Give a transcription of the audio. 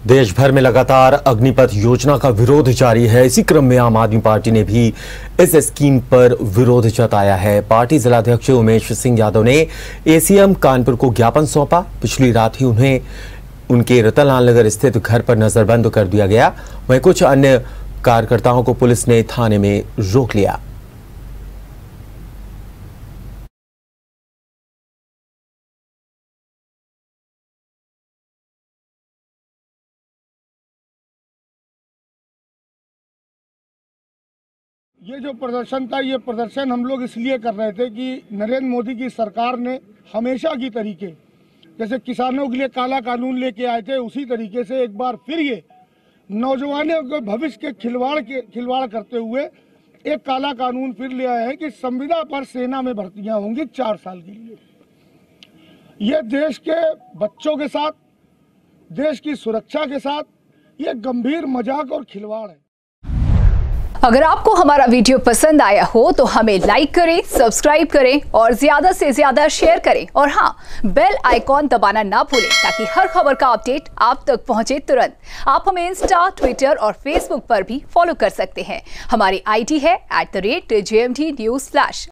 देश भर में लगातार अग्निपथ योजना का विरोध जारी है। इसी क्रम में आम आदमी पार्टी ने भी इस स्कीम पर विरोध जताया है। पार्टी जिलाध्यक्ष उमेश सिंह यादव ने एसीएम कानपुर को ज्ञापन सौंपा। पिछली रात ही उन्हें उनके रतनलाल नगर स्थित घर पर नजरबंद कर दिया गया। वहीं कुछ अन्य कार्यकर्ताओं को पुलिस ने थाने में रोक लिया। ये जो प्रदर्शन था, ये प्रदर्शन हम लोग इसलिए कर रहे थे कि नरेंद्र मोदी की सरकार ने हमेशा की तरीके, जैसे किसानों के लिए काला कानून लेके आए थे, उसी तरीके से एक बार फिर ये नौजवानों के भविष्य के खिलवाड़ करते हुए एक काला कानून फिर ले आए हैं कि संविदा पर सेना में भर्तियां होंगी 4 साल के लिए। ये देश के बच्चों के साथ, देश की सुरक्षा के साथ ये गंभीर मजाक और खिलवाड़ है। अगर आपको हमारा वीडियो पसंद आया हो तो हमें लाइक करें, सब्सक्राइब करें और ज्यादा से ज्यादा शेयर करें। और हाँ, बेल आइकॉन दबाना ना भूलें ताकि हर खबर का अपडेट आप तक पहुंचे तुरंत। आप हमें इंस्टा, ट्विटर और फेसबुक पर भी फॉलो कर सकते हैं। हमारी आईडी है @JMT News Flash।